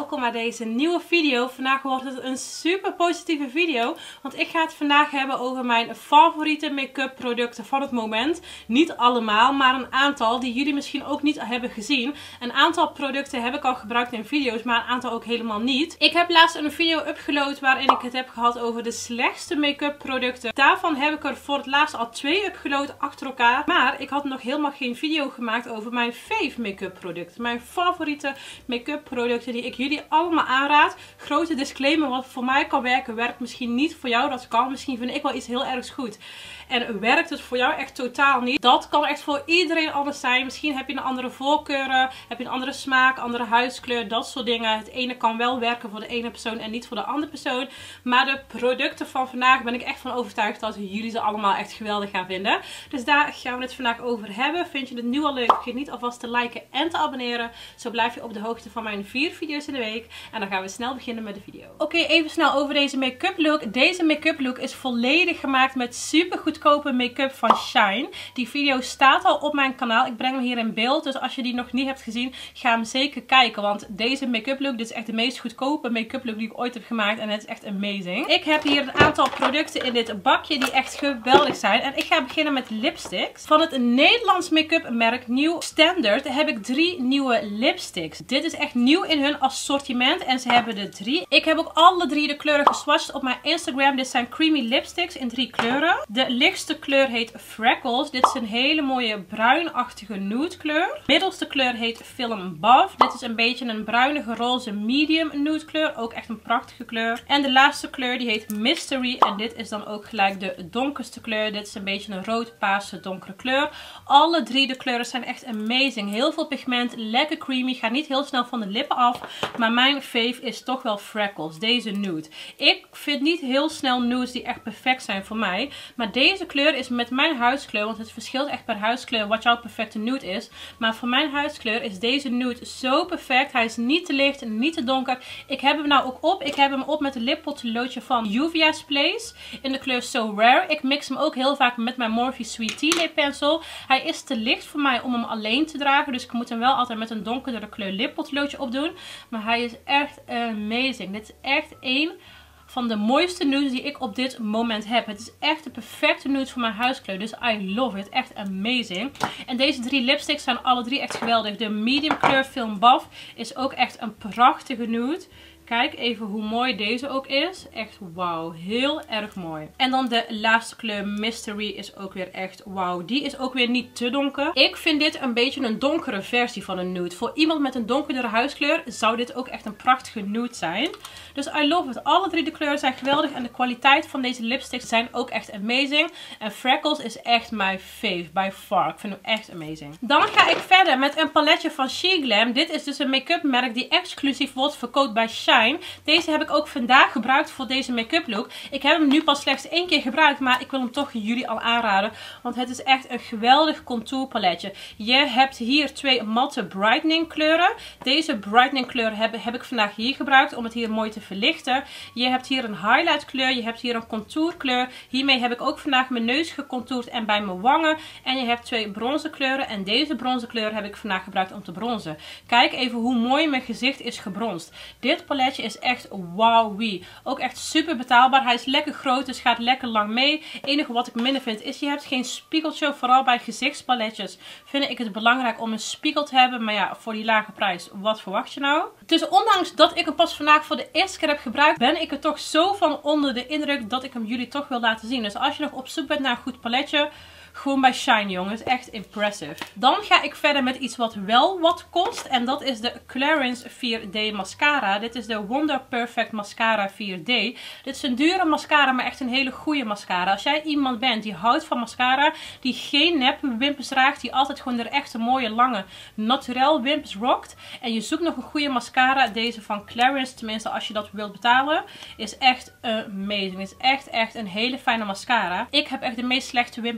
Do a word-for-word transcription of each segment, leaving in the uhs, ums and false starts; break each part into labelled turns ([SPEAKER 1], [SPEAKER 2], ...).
[SPEAKER 1] welkom bij deze nieuwe video. Vandaag wordt het een super positieve video, want ik ga het vandaag hebben over mijn favoriete make-up producten van het moment. Niet allemaal, maar een aantal die jullie misschien ook niet hebben gezien. Een aantal producten heb ik al gebruikt in video's, maar een aantal ook helemaal niet. Ik heb laatst een video upgeload waarin ik het heb gehad over de slechtste make-up producten. Daarvan heb ik er voor het laatst al twee upgeload achter elkaar. Maar ik had nog helemaal geen video gemaakt over mijn fave make-up producten. Mijn favoriete make-up producten die ik jullie allemaal aanraad. Grote disclaimer, wat voor mij kan werken, werkt misschien niet voor jou. Dat kan. Misschien vind ik wel iets heel ergs goed. En werkt het voor jou echt totaal niet. Dat kan echt voor iedereen anders zijn. Misschien heb je een andere voorkeuren. Heb je een andere smaak, andere huidskleur. Dat soort dingen. Het ene kan wel werken voor de ene persoon en niet voor de andere persoon. Maar de producten van vandaag ben ik echt van overtuigd dat jullie ze allemaal echt geweldig gaan vinden. Dus daar gaan we het vandaag over hebben. Vind je het nu al leuk? Vergeet niet alvast te liken en te abonneren. Zo blijf je op de hoogte van mijn vier video's in de week. En dan gaan we snel beginnen met de video. Oké, okay, even snel over deze make-up look. Deze make-up look is volledig gemaakt met super goedkope make-up van Shine. Die video staat al op mijn kanaal. Ik breng hem hier in beeld. Dus als je die nog niet hebt gezien, ga hem zeker kijken. Want deze make-up look, dit is echt de meest goedkope make-up look die ik ooit heb gemaakt. En het is echt amazing. Ik heb hier een aantal producten in dit bakje die echt geweldig zijn. En ik ga beginnen met lipsticks. Van het Nederlands make-up merk New Standard heb ik drie nieuwe lipsticks. Dit is echt nieuw in hun assortiment. En ze hebben er drie. Ik heb ook alle drie de kleuren geswatcht op mijn Instagram. Dit zijn creamy lipsticks in drie kleuren. De lichtste kleur heet Freckles. Dit is een hele mooie bruinachtige nude kleur. Middelste kleur heet Film Buff. Dit is een beetje een bruinige roze medium nude kleur. Ook echt een prachtige kleur. En de laatste kleur die heet Mystery. En dit is dan ook gelijk de donkerste kleur. Dit is een beetje een rood-paarse donkere kleur. Alle drie de kleuren zijn echt amazing. Heel veel pigment. Lekker creamy. Gaat niet heel snel van de lippen af. Maar mijn fave is toch wel Freckles. Deze nude. Ik vind niet heel snel nudes die echt perfect zijn voor mij. Maar deze kleur is met mijn huidskleur. Want het verschilt echt per huidskleur wat jouw perfecte nude is. Maar voor mijn huidskleur is deze nude zo perfect. Hij is niet te licht, niet te donker. Ik heb hem nou ook op. Ik heb hem op met de lippotloodje van Juvia's Place. In de kleur So Rare. Ik mix hem ook heel vaak met mijn Morphe Sweet Tea lippencil. Hij is te licht voor mij om hem alleen te dragen. Dus ik moet hem wel altijd met een donkerdere kleur lippotloodje opdoen. Maar hij is echt amazing. Dit is echt één van de mooiste nudes die ik op dit moment heb. Het is echt de perfecte nude voor mijn huidskleur. Dus I love it. Echt amazing. En deze drie lipsticks zijn alle drie echt geweldig. De medium kleur Film Buff is ook echt een prachtige nude. Kijk even hoe mooi deze ook is. Echt wauw. Heel erg mooi. En dan de laatste kleur Mystery is ook weer echt wauw. Die is ook weer niet te donker. Ik vind dit een beetje een donkere versie van een nude. Voor iemand met een donkerdere huidskleur zou dit ook echt een prachtige nude zijn. Dus I love it. Alle drie de kleuren zijn geweldig. En de kwaliteit van deze lipsticks zijn ook echt amazing. En Freckles is echt mijn fave by far. Ik vind hem echt amazing. Dan ga ik verder met een paletje van SheGlam. Dit is dus een make-up merk die exclusief wordt verkocht bij Shine. Deze heb ik ook vandaag gebruikt voor deze make-up look. Ik heb hem nu pas slechts één keer gebruikt, maar ik wil hem toch jullie al aanraden. Want het is echt een geweldig contour paletje. Je hebt hier twee matte brightening kleuren. Deze brightening kleur heb, heb ik vandaag hier gebruikt om het hier mooi te verlichten. Je hebt hier een highlight kleur. Je hebt hier een contour kleur. Hiermee heb ik ook vandaag mijn neus gecontourd en bij mijn wangen. En je hebt twee bronzen kleuren. En deze bronzen kleur heb ik vandaag gebruikt om te bronzen. Kijk even hoe mooi mijn gezicht is gebronst. Dit paletje is echt wauwie. Ook echt super betaalbaar. Hij is lekker groot, dus gaat lekker lang mee. Het enige wat ik minder vind is, je hebt geen spiegeltje. Vooral bij gezichtspaletjes vind ik het belangrijk om een spiegel te hebben. Maar ja, voor die lage prijs, wat verwacht je nou? Dus ondanks dat ik hem pas vandaag voor de eerste keer heb gebruikt, ben ik er toch zo van onder de indruk dat ik hem jullie toch wil laten zien. Dus als je nog op zoek bent naar een goed paletje, gewoon bij Shine, jongens. Echt impressive. Dan ga ik verder met iets wat wel wat kost. En dat is de Clarins vier D mascara. Dit is de Wonder Perfect Mascara vier D. Dit is een dure mascara, maar echt een hele goede mascara. Als jij iemand bent die houdt van mascara, die geen nep wimpers draagt, die altijd gewoon de echte mooie, lange, naturel wimpers rockt. En je zoekt nog een goede mascara. Deze van Clarins, tenminste als je dat wilt betalen, is echt amazing. Het is echt, echt een hele fijne mascara. Ik heb echt de meest slechte wimpers ever.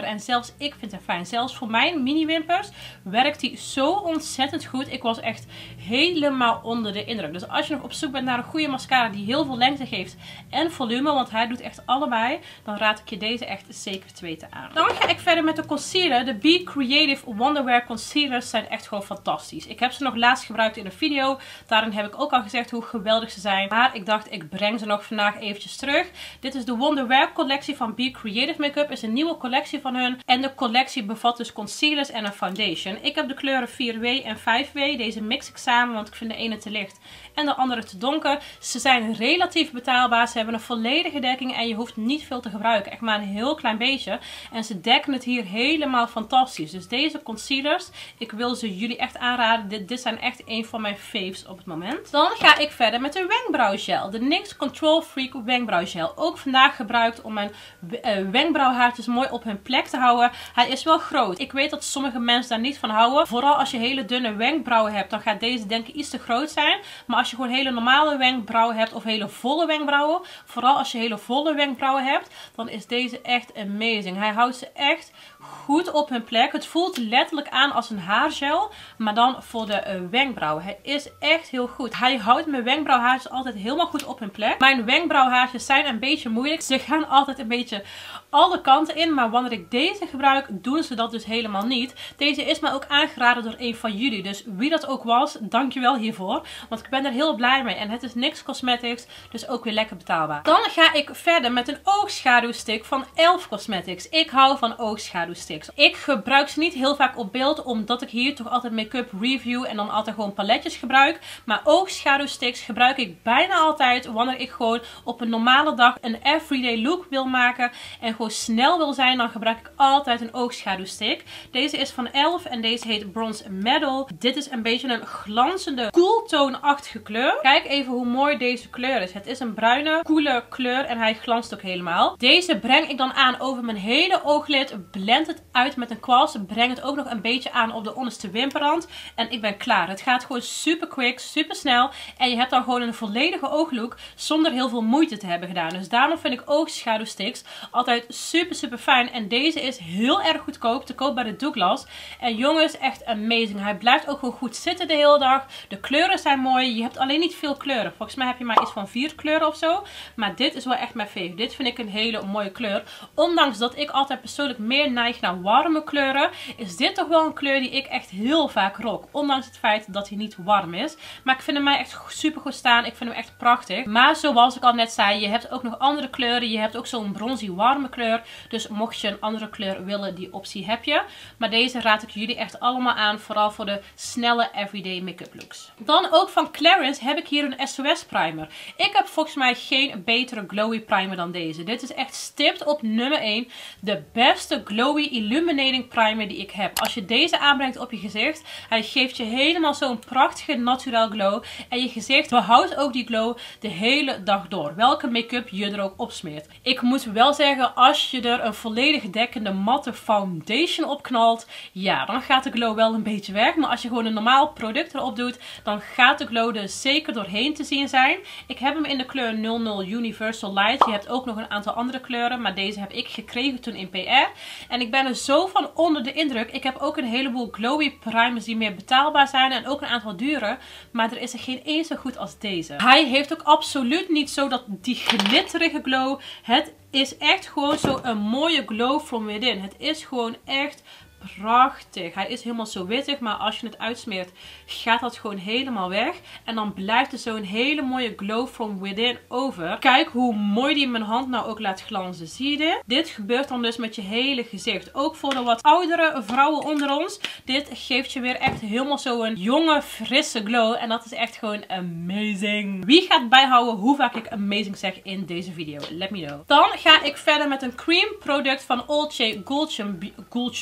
[SPEAKER 1] wimper. En zelfs ik vind het fijn. Zelfs voor mijn mini wimpers werkt die zo ontzettend goed. Ik was echt helemaal onder de indruk. Dus als je nog op zoek bent naar een goede mascara die heel veel lengte geeft en volume, want hij doet echt allebei, dan raad ik je deze echt zeker te weten aan. Dan ga ik verder met de concealer. De Be Creative Wonderwear concealers zijn echt gewoon fantastisch. Ik heb ze nog laatst gebruikt in een video. Daarin heb ik ook al gezegd hoe geweldig ze zijn. Maar ik dacht, ik breng ze nog vandaag eventjes terug. Dit is de Wonderwear collectie van Be Creative Makeup. Is een nieuwe collectie van hun. En de collectie bevat dus concealers en een foundation. Ik heb de kleuren vier W en vijf W. Deze mix ik samen, want ik vind de ene te licht en de andere te donker. Ze zijn relatief betaalbaar. Ze hebben een volledige dekking en je hoeft niet veel te gebruiken. Echt maar een heel klein beetje. En ze dekken het hier helemaal fantastisch. Dus deze concealers, ik wil ze jullie echt aanraden. Dit, dit zijn echt een van mijn faves op het moment. Dan ga ik verder met de wenkbrauwgel. De N Y X Control Freak wenkbrauwgel. Ook vandaag gebruikt om mijn uh, wenkbrauwhaartjes mooi op hun plek te houden. Hij is wel groot. Ik weet dat sommige mensen daar niet van houden. Vooral als je hele dunne wenkbrauwen hebt, dan gaat deze denk ik iets te groot zijn. Maar als je gewoon hele normale wenkbrauwen hebt of hele volle wenkbrauwen, vooral als je hele volle wenkbrauwen hebt, dan is deze echt amazing. Hij houdt ze echt goed op hun plek. Het voelt letterlijk aan als een haargel, maar dan voor de uh, wenkbrauwen. Hij is echt heel goed. Hij houdt mijn wenkbrauwhaartjes altijd helemaal goed op hun plek. Mijn wenkbrauwhaartjes zijn een beetje moeilijk. Ze gaan altijd een beetje alle kanten in, maar wanneer ik deze gebruik, doen ze dat dus helemaal niet. Deze is mij ook aangeraden door een van jullie. Dus wie dat ook was, dankjewel hiervoor. Want ik ben er heel blij mee. En het is N Y X Cosmetics, dus ook weer lekker betaalbaar. Dan ga ik verder met een oogschaduwstick van E L F Cosmetics. Ik hou van oogschaduwsticks. Ik gebruik ze niet heel vaak op beeld, omdat ik hier toch altijd make-up review en dan altijd gewoon paletjes gebruik. Maar oogschaduwsticks gebruik ik bijna altijd wanneer ik gewoon op een normale dag een everyday look wil maken en gewoon snel wil zijn, dan gebruik ik altijd een oogschaduwstick. Deze is van E L F en deze heet Bronze Medal. Dit is een beetje een glanzende koeltoonachtige kleur. Kijk even hoe mooi deze kleur is. Het is een bruine, koele kleur en hij glanst ook helemaal. Deze breng ik dan aan over mijn hele ooglid. Blend het uit met een kwast. Breng het ook nog een beetje aan op de onderste wimperrand. En ik ben klaar. Het gaat gewoon super quick, super snel. En je hebt dan gewoon een volledige ooglook zonder heel veel moeite te hebben gedaan. Dus daarom vind ik oogschaduwsticks altijd super super fijn. En deze is heel erg goedkoop. Te koop bij de Douglas. En jongens, echt amazing. Hij blijft ook gewoon goed zitten de hele dag. De kleuren zijn mooi. Je hebt alleen niet veel kleuren. Volgens mij heb je maar iets van vier kleuren of zo. Maar dit is wel echt mijn fave. Dit vind ik een hele mooie kleur. Ondanks dat ik altijd persoonlijk meer neig naar warme kleuren, is dit toch wel een kleur die ik echt heel vaak rock. Ondanks het feit dat hij niet warm is. Maar ik vind hem mij echt super goed staan. Ik vind hem echt prachtig. Maar zoals ik al net zei, je hebt ook nog andere kleuren. Je hebt ook zo'n bronzy warme kleur. Dus mocht je een andere kleur willen, die optie heb je. Maar deze raad ik jullie echt allemaal aan. Vooral voor de snelle everyday make-up looks. Dan ook van Clarins heb ik hier een S O S primer. Ik heb volgens mij geen betere glowy primer dan deze. Dit is echt stipt op nummer één. De beste glowy illuminating primer die ik heb. Als je deze aanbrengt op je gezicht, hij geeft je helemaal zo'n prachtige natural glow. En je gezicht behoudt ook die glow de hele dag door. Welke make-up je er ook op smeert. Ik moet wel zeggen, als je er een volledig dekkende matte foundation op knalt, ja, dan gaat de glow wel een beetje weg. Maar als je gewoon een normaal product erop doet, dan gaat de glow er zeker doorheen te zien zijn. Ik heb hem in de kleur nul nul Universal Light. Je hebt ook nog een aantal andere kleuren, maar deze heb ik gekregen toen in P R. En ik ben er zo van onder de indruk. Ik heb ook een heleboel glowy primers die meer betaalbaar zijn en ook een aantal dure. Maar er is er geen één zo goed als deze. Hij heeft ook absoluut niet zo dat die glitterige glow. Het is echt gewoon zo een mooie glow from within. Het is gewoon echt prachtig. Hij is helemaal zo wittig, maar als je het uitsmeert, gaat dat gewoon helemaal weg. En dan blijft er zo'n hele mooie glow from within over. Kijk hoe mooi die mijn hand nou ook laat glanzen. Zie je dit? Dit gebeurt dan dus met je hele gezicht. Ook voor de wat oudere vrouwen onder ons. Dit geeft je weer echt helemaal zo'n jonge, frisse glow. En dat is echt gewoon amazing. Wie gaat bijhouden hoe vaak ik amazing zeg in deze video? Let me know. Dan ga ik verder met een cream product van Olcay Gulsum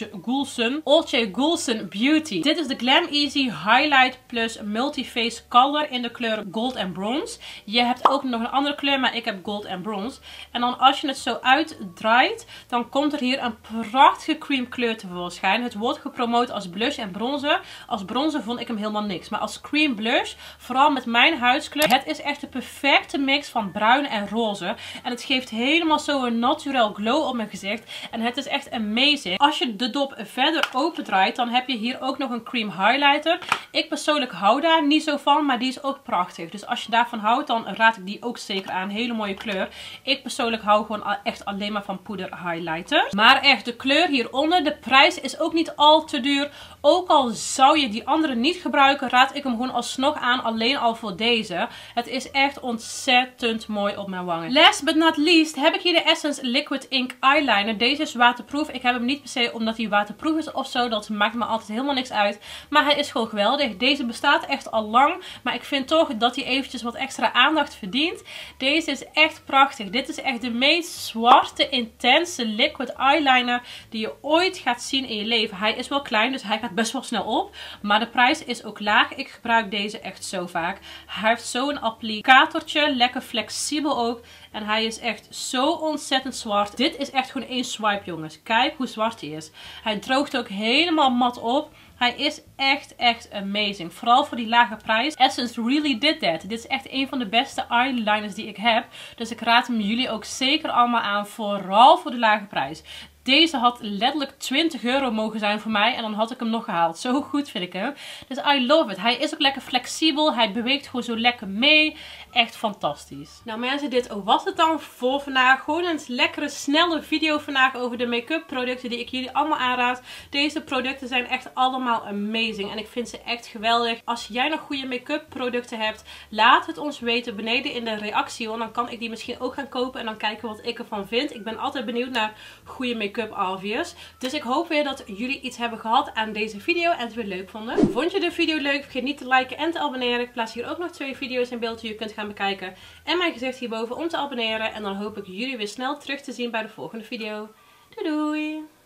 [SPEAKER 1] Goulson Olcay Goulson Beauty. Dit is de Glam Easy Highlight Plus Multiface Color in de kleur Gold and Bronze. Je hebt ook nog een andere kleur, maar ik heb Gold and Bronze. En dan als je het zo uitdraait, dan komt er hier een prachtige cream kleur tevoorschijn. Het wordt gepromoot als blush en bronzer. Als bronzer vond ik hem helemaal niks. Maar als cream blush, vooral met mijn huidskleur, het is echt de perfecte mix van bruin en roze. En het geeft helemaal zo'n natural glow op mijn gezicht. En het is echt amazing. Als je de dop verder opendraait, dan heb je hier ook nog een cream highlighter. Ik persoonlijk hou daar niet zo van, maar die is ook prachtig. Dus als je daarvan houdt, dan raad ik die ook zeker aan. Hele mooie kleur. Ik persoonlijk hou gewoon echt alleen maar van poeder highlighter. Maar echt, de kleur hieronder, de prijs is ook niet al te duur. Ook al zou je die andere niet gebruiken, raad ik hem gewoon alsnog aan, alleen al voor deze. Het is echt ontzettend mooi op mijn wangen. Last but not least heb ik hier de Essence Liquid Ink Eyeliner. Deze is waterproof. Ik heb hem niet per se omdat hij waterproof is of zo. Dat maakt me altijd helemaal niks uit. Maar hij is gewoon geweldig. Deze bestaat echt al lang. Maar ik vind toch dat hij eventjes wat extra aandacht verdient. Deze is echt prachtig. Dit is echt de meest zwarte, intense liquid eyeliner die je ooit gaat zien in je leven. Hij is wel klein, dus hij gaat best wel snel op. Maar de prijs is ook laag. Ik gebruik deze echt zo vaak. Hij heeft zo'n applicatortje. Lekker flexibel ook. En hij is echt zo ontzettend zwart. Dit is echt gewoon één swipe, jongens. Kijk hoe zwart hij is. Hij droogt ook helemaal mat op. Hij is echt, echt amazing. Vooral voor die lage prijs. Essence really did that. Dit is echt een van de beste eyeliners die ik heb. Dus ik raad hem jullie ook zeker allemaal aan. Vooral voor de lage prijs. Deze had letterlijk twintig euro mogen zijn voor mij. En dan had ik hem nog gehaald. Zo goed vind ik hem. Dus I love it. Hij is ook lekker flexibel. Hij beweegt gewoon zo lekker mee. Echt fantastisch. Nou mensen, dit was het dan voor vandaag. Gewoon een lekkere, snelle video vandaag over de make-up producten die ik jullie allemaal aanraad. Deze producten zijn echt allemaal amazing. En ik vind ze echt geweldig. Als jij nog goede make-up producten hebt, laat het ons weten beneden in de reactie. Want dan kan ik die misschien ook gaan kopen. En dan kijken wat ik ervan vind. Ik ben altijd benieuwd naar goede make-up alviers. Dus ik hoop weer dat jullie iets hebben gehad aan deze video en het weer leuk vonden. Vond je de video leuk? Vergeet niet te liken en te abonneren. Ik plaats hier ook nog twee video's in beeld die je kunt gaan bekijken. En mijn gezicht hierboven om te abonneren. En dan hoop ik jullie weer snel terug te zien bij de volgende video. Doei doei!